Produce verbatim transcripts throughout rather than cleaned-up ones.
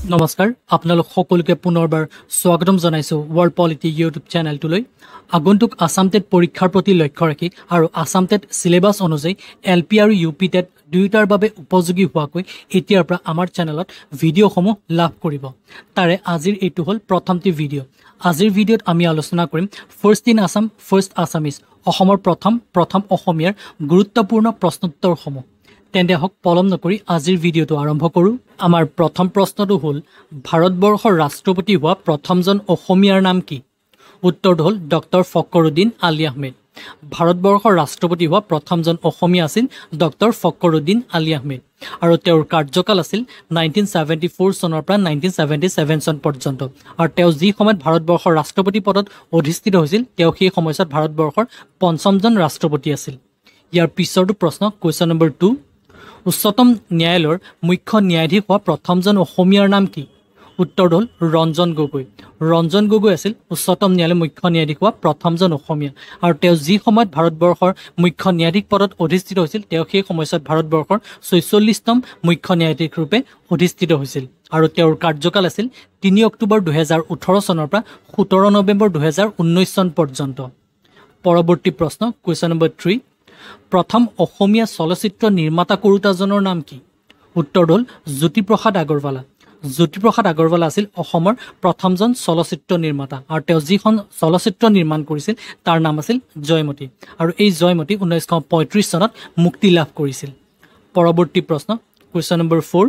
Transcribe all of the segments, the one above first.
নমস্কাৰ আপোনালোক সকলোকে পুনৰবাৰ স্বাগতম জনাইছো ওয়াৰ্ল্ড পলিটি ইউটিউব চেনেলটোলৈ আগন্তুক আসাম টেট পৰীক্ষাৰ প্ৰতি লক্ষ্য ৰাখি আৰু আসাম টেট সিলেবাস অনুযায়ী এলপি আৰু ইউপি টেট দুইটাৰ বাবে উপযোগী হোৱাকৈ এতিয়াৰ পৰা আমাৰ চেনেলত ভিডিঅ'সমূহ লাভ কৰিব তাৰে আজিৰ এইটো হ'ল প্ৰথমটি ভিডিঅ' আজিৰ ভিডিঅ'ত আমি আলোচনা কৰিম first in Assam first Assamese অসমৰ প্ৰথম প্ৰথম অসমীয়াৰ গুৰুত্বপূৰ্ণ প্ৰশ্নোত্তৰসমূহ তেন্তে হক পলম নকৰি আজিৰ ভিডিঅ'টো আৰম্ভ কৰো আমাৰ প্ৰথম প্ৰশ্নটো হ'ল ভাৰতবৰ্ষৰ ৰাষ্ট্ৰপতি হোৱা প্ৰথমজন অসমীয়াৰ নাম কি উত্তৰটো হ'ল ডক্টৰ ফখৰুদ্দিন আলী আহমেদ ভাৰতবৰ্ষৰ ৰাষ্ট্ৰপতি হোৱা প্ৰথমজন অসমীয়া আছিল ডক্টৰ ফখৰুদ্দিন আলী আহমেদ আৰু তেওঁৰ কাৰ্যকাল আছিল নাইনটিন ছেভেণ্টি ফ'ৰ চনৰ পৰা নাইনটিন ছেভেণ্টি ছেভেন চন পৰ্যন্ত আৰু তেওঁ যি সময়ত ভাৰতবৰ্ষৰ ৰাষ্ট্ৰপতি পদত অধিষ্ঠিত হৈছিল তেওঁ সেই সময়ছোৱাত ভাৰতবৰ্ষৰ পঞ্চমজন ৰাষ্ট্ৰপতি আছিল ইয়াৰ পিছৰটো প্ৰশ্ন কুৱেশ্যন নম্বৰ টু উচ্চতম ন্যায়ালয়ৰ মুখ্য ন্যায়াধীশ হোৱা প্ৰথমজন অসমীয়াৰ নাম কি উত্তৰ হ'ল ৰঞ্জন গগৈ ৰঞ্জন গগৈ আছিল উচ্চতম ন্যায়ালয়ৰ মুখ্য ন্যায়াধীশ হোৱা প্ৰথমজন অসমীয়া আৰু তেওঁ যি সময়ত ভাৰতবৰ্ষৰ মুখ্য ন্যায়াধীশ পদত অধিষ্ঠিত হৈছিল তেওঁ সেই সময়ছোৱাত ভাৰতবৰ্ষৰ ছয়চল্লিছতম মুখ্য ন্যায়াধীশ ৰূপে অধিষ্ঠিত হৈছিল আৰু তেওঁৰ কাৰ্যকাল আছিল তিনি অক্টোবৰ দুহেজাৰ ওঠৰ চনৰ পৰা সোতৰ নৱেম্বৰ দুহেজাৰ ঊনৈছ চন পৰ্যন্ত পৰৱৰ্তী প্ৰশ্ন কুৱেশ্যন নম্বৰ থ্ৰী প্ৰথম অসমীয়া চলচ্চিত্ৰ নিৰ্মাতা কৰোঁতাজনৰ নাম কি উত্তৰ হ'ল জ্যোতিপ্ৰসাদ আগৰৱালা জ্যোতিপ্ৰসাদ আগৰৱালা আছিল অসমৰ প্ৰথমজন চলচ্চিত্ৰ নিৰ্মাতা আৰু তেওঁ যিখন চলচ্চিত্ৰ নিৰ্মাণ কৰিছিল তাৰ নাম আছিল জয়মতী আৰু এই জয়মতী ঊনৈছশ পঁয়ত্ৰিছ চনত মুক্তি লাভ কৰিছিল পৰৱৰ্তী প্ৰশ্ন কুৱেশ্যন নম্বৰ ফ'ৰ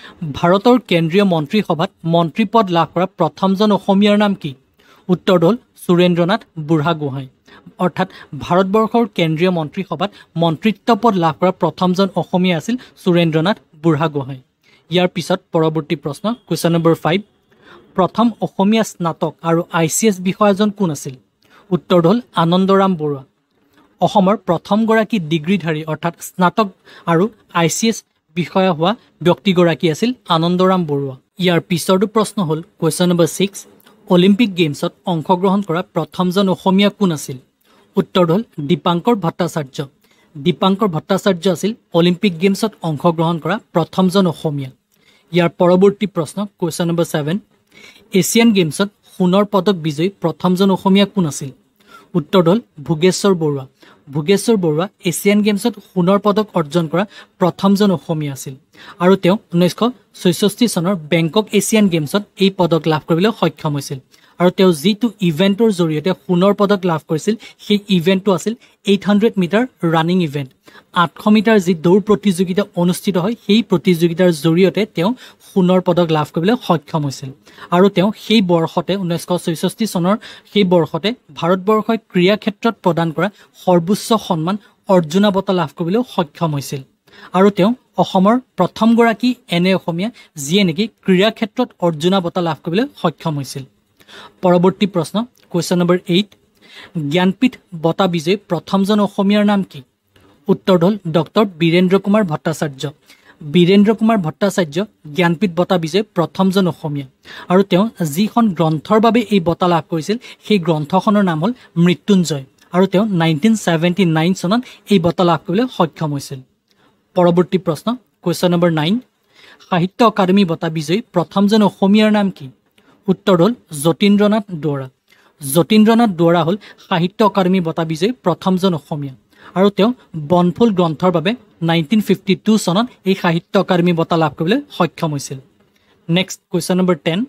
ভাৰতৰ কেন্দ্ৰীয় মন্ত্ৰীসভাত মন্ত্ৰী পদ লাভ কৰা প্ৰথমজন অসমীয়াৰ নাম কি উত্তৰ হ'ল সুৰেন্দ্ৰনাথ বুঢ়াগোহাঁই অৰ্থাৎ ভাৰতবৰ্ষৰ কেন্দ্ৰীয় মন্ত্ৰীসভাত মন্ত্ৰিত্ব পদ লাভ কৰা প্ৰথমজন অসমীয়া আছিল সুৰেন্দ্ৰনাথ বুঢ়াগোহাঁই ইয়াৰ পিছত পৰৱৰ্তী প্ৰশ্ন কুৱেশ্যন নম্বৰ ফাইভ প্ৰথম অসমীয়া স্নাতক আৰু আই চি এছ বিষয়াজন কোন আছিল উত্তৰ হ'ল আনন্দৰাম বৰুৱা অসমৰ প্ৰথমগৰাকী ডিগ্ৰীধাৰী অৰ্থাৎ স্নাতক আৰু আই চি এছ বিষয়া হোৱা ব্যক্তিগৰাকী আছিল আনন্দৰাম বৰুৱা ইয়াৰ পিছৰটো প্ৰশ্ন হ'ল কুৱেশ্যন নম্বৰ ছিক্স অলিম্পিক গেমছত অংশগ্ৰহণ কৰা প্ৰথমজন অসমীয়া কোন আছিল উত্তৰ হ'ল দীপাংকৰ ভট্টাচাৰ্য দীপাংকৰ ভট্টাচাৰ্য আছিল অলিম্পিক গেমছত অংশগ্ৰহণ কৰা প্ৰথমজন অসমীয়া ইয়াৰ পৰৱৰ্তী প্ৰশ্ন কুৱেশ্যন নম্বৰ ছেভেন এছিয়ান গেমছত সোণৰ পদক বিজয়ী প্ৰথমজন অসমীয়া কোন আছিল উত্তৰ হ'ল ভোগেশ্বৰ বৰুৱা ভোগেশ্বৰ বৰুৱা এছিয়ান গেমছত সোণৰ পদক অৰ্জন কৰা প্ৰথমজন অসমীয়া আছিল আৰু তেওঁ ঊনৈছশ ছয়ষষ্ঠি চনৰ বেংকক এছিয়ান গেমছত এই পদক লাভ কৰিবলৈ সক্ষম হৈছিল আৰু তেওঁ যিটো ইভেণ্টৰ জৰিয়তে সোণৰ পদক লাভ কৰিছিল সেই ইভেণ্টটো আছিল eight hundred metre running event আঠশ মিটাৰ যি দৌৰ প্ৰতিযোগিতা অনুষ্ঠিত হয় সেই প্ৰতিযোগিতাৰ জৰিয়তে তেওঁ সোণৰ পদক লাভ কৰিবলৈ সক্ষম হৈছিল আৰু তেওঁ সেই বৰ্ষতে ঊনৈছশ ছয়ষষ্ঠি চনৰ সেই বৰ্ষতে ভাৰতবৰ্ষই ক্ৰীড়া ক্ষেত্ৰত প্ৰদান কৰা সৰ্বোচ্চ সন্মান অৰ্জুনা বঁটা লাভ কৰিবলৈ সক্ষম হৈছিল আৰু তেওঁ অসমৰ প্ৰথমগৰাকী এনে অসমীয়া যিয়ে নেকি ক্ৰীড়া ক্ষেত্ৰত অৰ্জুনা বঁটা লাভ কৰিবলৈ সক্ষম হৈছিল পৰৱৰ্তী প্ৰশ্ন কুৱেশ্যন নম্বৰ এইট জ্ঞানপীঠ বঁটা বিজয়ী প্ৰথমজন অসমীয়াৰ নাম কি উত্তৰ হ'ল ডক্টৰ বীৰেন্দ্ৰ কুমাৰ ভট্টাচাৰ্য বীৰেন্দ্ৰ কুমাৰ ভট্টাচাৰ্য জ্ঞানপীঠ বঁটা বিজয়ী প্ৰথমজন অসমীয়া আৰু তেওঁ যিখন গ্ৰন্থৰ বাবে এই বঁটা লাভ কৰিছিল সেই গ্ৰন্থখনৰ নাম হ'ল মৃত্যুঞ্জয় আৰু তেওঁ নাইনটিন ছেভেণ্টি নাইন চনত এই বঁটা লাভ কৰিবলৈ সক্ষম হৈছিল পৰৱৰ্তী প্ৰশ্ন question number nine Sahitya Akademi বঁটা বিজয়ী প্ৰথমজন অসমীয়াৰ নাম কি উত্তৰ হ'ল যতীন্দ্ৰনাথ দুৱৰা যতীন্দ্ৰনাথ দুৱৰা হ'ল সাহিত্য অকাডেমী বঁটা বিজয়ী প্ৰথমজন অসমীয়া আৰু তেওঁ বনফুল গ্ৰন্থৰ বাবে নাইনটিন ফিফটি টু চনত এই সাহিত্য অকাডেমী বঁটা লাভ কৰিবলৈ সক্ষম হৈছিল নেক্সট কুৱেশ্যন নম্বৰ টেন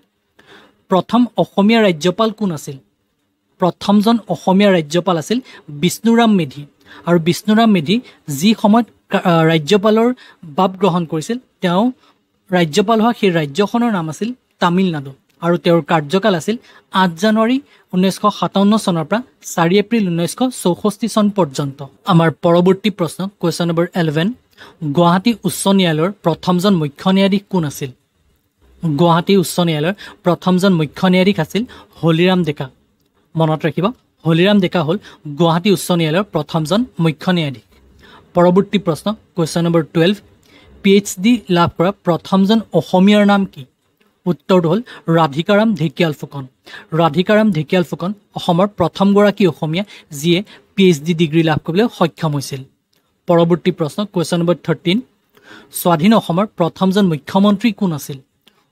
প্ৰথম অসমীয়া ৰাজ্যপাল কোন আছিল প্ৰথমজন অসমীয়া ৰাজ্যপাল আছিল বিষ্ণুৰাম মেধি আৰু বিষ্ণুৰাম মেধি যি সময়ত ৰাজ্যপালৰ বাব গ্ৰহণ কৰিছিল তেওঁ ৰাজ্যপাল হোৱা সেই ৰাজ্যখনৰ নাম আছিল তামিলনাডু আৰু তেওঁৰ কাৰ্যকাল আছিল আঠ জানুৱাৰী ঊনৈছশ সাতাৱন্ন চনৰ পৰা চাৰি এপ্ৰিল ঊনৈছশ চৌষষ্ঠি চন পৰ্যন্ত আমাৰ পৰৱৰ্তী প্ৰশ্ন কুৱেশ্যন নম্বৰ ইলেভেন গুৱাহাটী উচ্চ ন্যায়ালয়ৰ প্ৰথমজন মুখ্য ন্যায়াধীশ কোন আছিল গুৱাহাটী উচ্চ ন্যায়ালয়ৰ প্ৰথমজন মুখ্য ন্যায়াধীশ আছিল হলিৰাম ডেকা মনত ৰাখিব হলিৰাম ডেকা হ'ল গুৱাহাটী উচ্চ ন্যায়ালয়ৰ প্ৰথমজন মুখ্য ন্যায়াধীশ পৰৱৰ্তী প্ৰশ্ন question number twelve P H D লাভ কৰা প্ৰথমজন অসমীয়াৰ নাম কি উত্তৰ হ'ল ৰাধিকাৰাম ঢেকিয়াল ফুকন ৰাধিকাৰাম ঢেকিয়াল ফুকন অসমৰ প্ৰথমগৰাকী অসমীয়া যিয়ে পি এইচ ডি ডিগ্ৰী লাভ কৰিবলৈ সক্ষম হৈছিল পৰৱৰ্তী প্ৰশ্ন কুৱেশ্যন নম্বৰ থাৰ্টিন স্বাধীন অসমৰ প্ৰথমজন মুখ্যমন্ত্ৰী কোন আছিল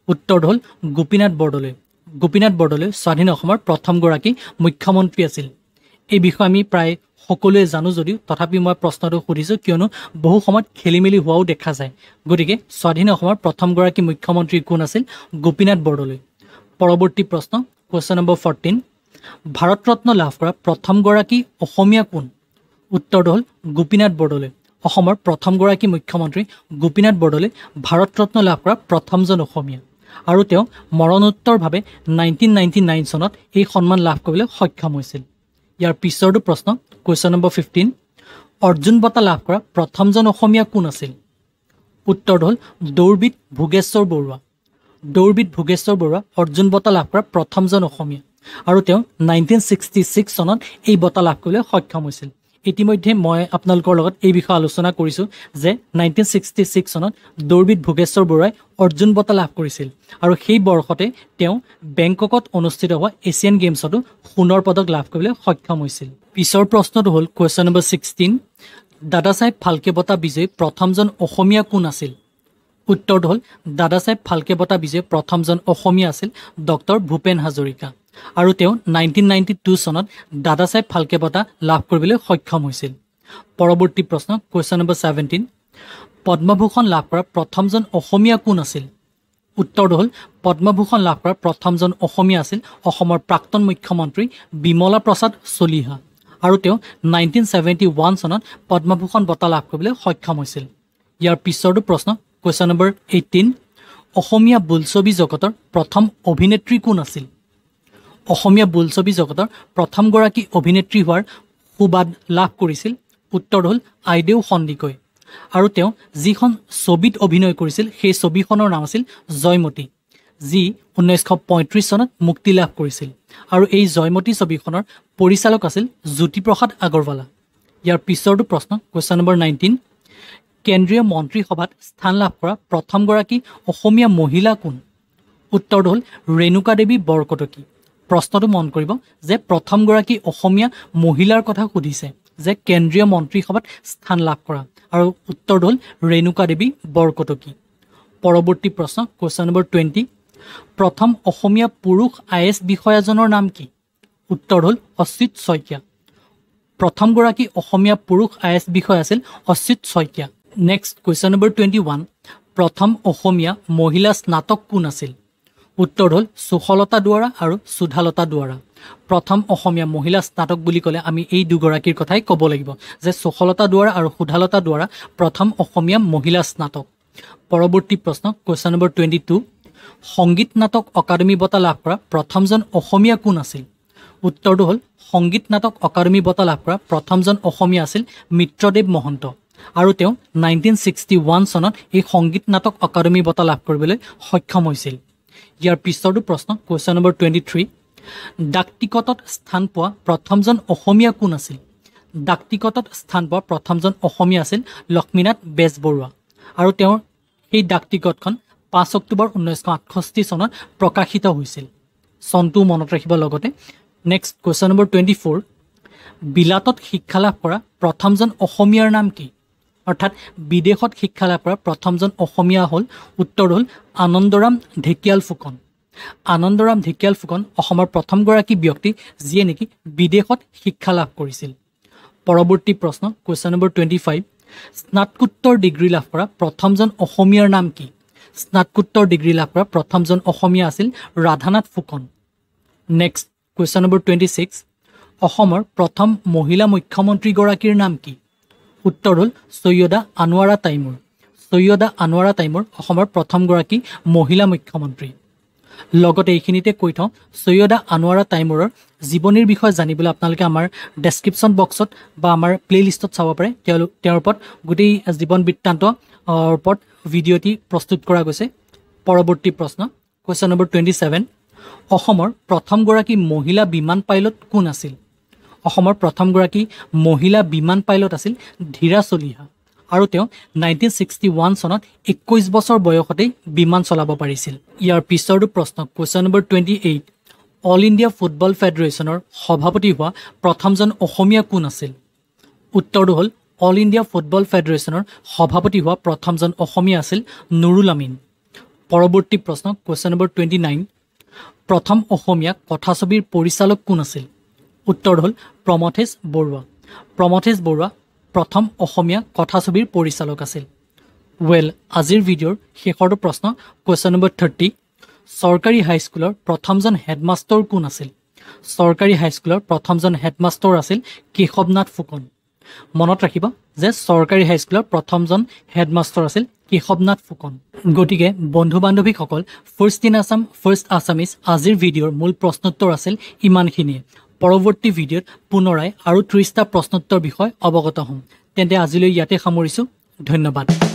উত্তৰটো হ'ল গোপীনাথ বৰদলৈ। গোপীনাথ বৰদলৈ স্বাধীন অসমৰ প্ৰথমগৰাকী মুখ্যমন্ত্ৰী আছিল। এই বিষয়ে আমি প্ৰায় সকলোৱে জানো যদিও তথাপি মই প্ৰশ্নটো সুধিছোঁ কিয়নো বহু সময়ত খেলি মেলি হোৱাও দেখা যায়। গতিকে স্বাধীন অসমৰ প্ৰথমগৰাকী মুখ্যমন্ত্ৰী কোন আছিল? গোপীনাথ বৰদলৈ। পৰৱৰ্তী প্ৰশ্ন question number fourteen, Bharat Ratna লাভ কৰা প্ৰথমগৰাকী অসমীয়া কোন? উত্তৰটো হ'ল গোপীনাথ বৰদলৈ। অসমৰ প্ৰথমগৰাকী মুখ্যমন্ত্ৰী গোপীনাথ বৰদলৈ ভাৰত ৰত্ন লাভ কৰা প্ৰথমজন অসমীয়া আৰু তেওঁ মৰণোত্তৰভাৱে নাইনটিন নাইনটি নাইন চনত এই সন্মান লাভ কৰিবলৈ সক্ষম হৈছিল। ইয়াৰ পিছৰটো প্ৰশ্ন কুৱেশ্যন নম্বৰ ফিফটিন, অৰ্জুন বঁটা লাভ কৰা প্ৰথমজন অসমীয়া কোন আছিল? উত্তৰটো হ'ল দৌৰবিদ ভোগেশ্বৰ বৰুৱা। দৌৰবিদ ভোগেশ্বৰ বৰুৱা অৰ্জুন বঁটা লাভ কৰা প্ৰথমজন অসমীয়া আৰু তেওঁ নাইনটিন ছিক্সটি ছিক্স চনত এই বঁটা লাভ কৰিবলৈ সক্ষম হৈছিল। ইতিমধ্যে মই আপোনালোকৰ লগত এই বিষয়ে আলোচনা কৰিছোঁ যে নাইনটিন ছিক্সটি ছিক্স চনত দৌৰবিদ ভোগেশ্বৰ বৰুৱাই অৰ্জুন বঁটা লাভ কৰিছিল আৰু সেই বৰ্ষতে তেওঁ বেংককত অনুষ্ঠিত হোৱা এছিয়ান গেমছতো সোণৰ পদক লাভ কৰিবলৈ সক্ষম হৈছিল। পিছৰ প্ৰশ্নটো হ'ল কুৱেশ্যন নম্বৰ ছিক্সটিন, দাদা চাহেব ফাল্কে বঁটা বিজয়ী প্ৰথমজন অসমীয়া কোন আছিল? উত্তৰটো হ'ল দাদা চাহেব ফাল্কে বঁটা বিজয়ী প্ৰথমজন অসমীয়া আছিল ডক্টৰ ভূপেন হাজৰিকা আৰু তেওঁ নাইনটিন নাইনটি টু চনত দাদা চাহেব ফাল্কে বঁটা লাভ কৰিবলৈ সক্ষম হৈছিল। পৰৱৰ্তী প্ৰশ্ন কুৱেশ্যন নম্বৰ ছেভেণ্টিন, পদ্মভূষণ লাভ কৰা প্ৰথমজন অসমীয়া কোন আছিল? উত্তৰটো হ'ল পদ্মভূষণ লাভ কৰা প্ৰথমজন অসমীয়া আছিল অসমৰ প্ৰাক্তন মুখ্যমন্ত্ৰী বিমলা প্ৰসাদ চলিহা আৰু তেওঁ নাইনটিন ছেভেণ্টি ওৱান চনত পদ্মভূষণ বঁটা লাভ কৰিবলৈ সক্ষম হৈছিল। ইয়াৰ পিছৰটো প্ৰশ্ন কুৱেশ্যন নম্বৰ এইটিন, অসমীয়া বোলছবি জগতৰ প্ৰথম অভিনেত্ৰী কোন আছিল? অসমীয়া বোলছবি জগতৰ প্ৰথমগৰাকী অভিনেত্ৰী হোৱাৰ সুবাদ লাভ কৰিছিল উত্তৰটো হ'ল আইদেউ সন্দিকৈ আৰু তেওঁ যিখন ছবিত অভিনয় কৰিছিল সেই ছবিখনৰ নাম আছিল জয়মতী, যি ঊনৈছশ পঁয়ত্ৰিছ চনত মুক্তি লাভ কৰিছিল আৰু এই জয়মতী ছবিখনৰ পৰিচালক আছিল জ্যোতিপ্ৰসাদ আগৰৱালা। ইয়াৰ পিছৰটো প্ৰশ্ন কুৱেশ্যন নম্বৰ নাইনটিন, কেন্দ্ৰীয় মন্ত্ৰীসভাত স্থান লাভ কৰা প্ৰথমগৰাকী অসমীয়া মহিলা কোন? উত্তৰটো হ'ল ৰেণুকা দেৱী বৰকটকী। প্ৰশ্নটো মন কৰিব যে প্ৰথমগৰাকী অসমীয়া মহিলাৰ কথা সুধিছে যে কেন্দ্ৰীয় মন্ত্ৰীসভাত স্থান লাভ কৰা আৰু উত্তৰটো হ'ল ৰেণুকা দেৱী বৰকটকী। পৰৱৰ্তী প্ৰশ্ন কুৱেশ্যন নম্বৰ টুৱেণ্টি, প্ৰথম অসমীয়া পুৰুষ আই এছ বিষয়াজনৰ নাম কি? উত্তৰ হ'ল অচ্যুত শইকীয়া। প্ৰথমগৰাকী অসমীয়া পুৰুষ আই এছ বিষয়া আছিল Achyut Saikia. Next question number twenty one, প্ৰথম অসমীয়া মহিলা স্নাতক কোন আছিল? উত্তৰ হ'ল সুশলতা দুৱৰা আৰু সুধালতা দুৱৰা। প্ৰথম অসমীয়া মহিলা স্নাতক বুলি ক'লে আমি এই দুগৰাকীৰ কথাই ক'ব লাগিব যে সুশলতা দুৱৰা আৰু সুধালতা দুৱৰা প্ৰথম অসমীয়া মহিলা স্নাতক। পৰৱৰ্তী প্ৰশ্ন কুৱেশ্যন নম্বৰ টুৱেণ্টি টু, সংগীত নাটক অকাডেমী বঁটা লাভ কৰা প্ৰথমজন অসমীয়া কোন আছিল? উত্তৰটো হ'ল সংগীত নাটক অকাডেমী বঁটা লাভ কৰা প্ৰথমজন অসমীয়া আছিল মিত্ৰদেৱ মহন্ত আৰু তেওঁ নাইনটিন ছিক্সটি ওৱান চনত এই সংগীত নাটক অকাডেমী বঁটা লাভ কৰিবলৈ সক্ষম হৈছিল। ইয়াৰ পিছৰটো প্ৰশ্ন কুৱেশ্যন নম্বৰ টুৱেণ্টি থ্ৰী, ডাক টিকটত স্থান পোৱা প্ৰথমজন অসমীয়া কোন আছিল? ডাক টিকটত স্থান পোৱা প্ৰথমজন অসমীয়া আছিল লক্ষ্মীনাথ বেজবৰুৱা আৰু তেওঁৰ সেই ডাক টিকটখন পাঁচ অক্টোবৰ ঊনৈছশ আঠষষ্ঠি চনত প্ৰকাশিত হৈছিল। চনটো মনত ৰাখিব লগতে। Next question number twenty four, বিলাতত শিক্ষা লাভ কৰা প্ৰথমজন অসমীয়াৰ নাম কি? অৰ্থাৎ বিদেশত শিক্ষা লাভ কৰা প্ৰথমজন অসমীয়া হ'ল উত্তৰ হ'ল আনন্দৰাম ঢেকিয়াল ফুকন। আনন্দৰাম ঢেকিয়াল ফুকন অসমৰ প্ৰথমগৰাকী ব্যক্তি যিয়ে নেকি বিদেশত শিক্ষা লাভ কৰিছিল। পৰৱৰ্তী প্ৰশ্ন কুৱেশ্যন নম্বৰ টুৱেণ্টি ফাইভ, স্নাতকোত্তৰ ডিগ্ৰী লাভ কৰা প্ৰথমজন অসমীয়াৰ নাম কি? স্নাতকোত্তৰ ডিগ্ৰী লাভ কৰা প্ৰথমজন অসমীয়া আছিল Radhanath Phukan. Next question number twenty six, অসমৰ প্ৰথম মহিলা মুখ্যমন্ত্ৰীগৰাকীৰ নাম কি? উত্তৰ হ'ল সৈয়দা আনোৱাৰা তাইমুৰ। সৈয়দা আনোৱাৰা তাইমুৰ অসমৰ প্ৰথমগৰাকী মহিলা মুখ্যমন্ত্ৰী। লগতে এইখিনিতে কৈ থওঁ সৈয়দা আনোৱাৰা তাইমুৰৰ জীৱনীৰ বিষয়ে জানিবলৈ আপোনালোকে আমাৰ ডেছক্ৰিপশ্যন বক্সত বা আমাৰ প্লে'লিষ্টত চাব পাৰে। তেওঁলোক তেওঁৰ ওপৰত গোটেই জীৱন বৃত্তান্ত ওপৰত ভিডিঅ'টি প্ৰস্তুত কৰা গৈছে। পৰৱৰ্তী প্ৰশ্ন কুৱেশ্যন নম্বৰ টুৱেণ্টি ছেভেন, অসমৰ প্ৰথমগৰাকী মহিলা বিমান পাইলট কোন আছিল? অসমৰ প্ৰথমগৰাকী মহিলা বিমান পাইলট আছিল ধীৰা চলিহা আৰু তেওঁ নাইনটিন ছিক্সটি ওৱান চনত একৈছ বছৰ বয়সতেই বিমান চলাব পাৰিছিল। ইয়াৰ পিছৰটো প্ৰশ্ন question number twenty eight, all India football ফেডাৰেশ্যনৰ সভাপতি হোৱা প্ৰথমজন অসমীয়া কোন আছিল? উত্তৰটো হ'ল অল ইণ্ডিয়া ফুটবল ফেডাৰেশ্যনৰ সভাপতি হোৱা প্ৰথমজন অসমীয়া আছিল নুৰুল আমিন। পৰৱৰ্তী প্ৰশ্ন কুৱেশ্যন নম্বৰ টুৱেণ্টি নাইন প্ৰথম অসমীয়া কথাছবিৰ পৰিচালক কোন আছিল উত্তৰ হ'ল প্ৰমথেশ বৰুৱা প্ৰমথেশ বৰুৱা প্ৰথম অসমীয়া কথাছবিৰ পৰিচালক আছিল ৱেল আজিৰ ভিডিঅ'ৰ শেষৰটো প্ৰশ্ন কুৱেশ্যন নম্বৰ থাৰ্টি চৰকাৰী হাইস্কুলৰ প্ৰথমজন হেডমাষ্টাৰ কোন আছিল চৰকাৰী হাইস্কুলৰ প্ৰথমজন হেডমাষ্টাৰ আছিল কেশৱনাথ ফুকন মনত ৰাখিব যে চৰকাৰী হাইস্কুলৰ প্ৰথমজন হেডমাষ্টাৰ আছিল কেশৱনাথ ফুকন গতিকে বন্ধু বান্ধৱীসকল first in Assam first Assamese আজিৰ ভিডিঅ'ৰ মূল প্ৰশ্নোত্তৰ আছিল ইমানখিনিয়ে পৰৱৰ্তী ভিডিঅ'ত পুনৰাই আৰু ত্ৰিশটা প্ৰশ্নোত্তৰ বিষয় অৱগত হ'ম তেন্তে আজিলৈ ইয়াতে সামৰিছোঁ ধন্যবাদ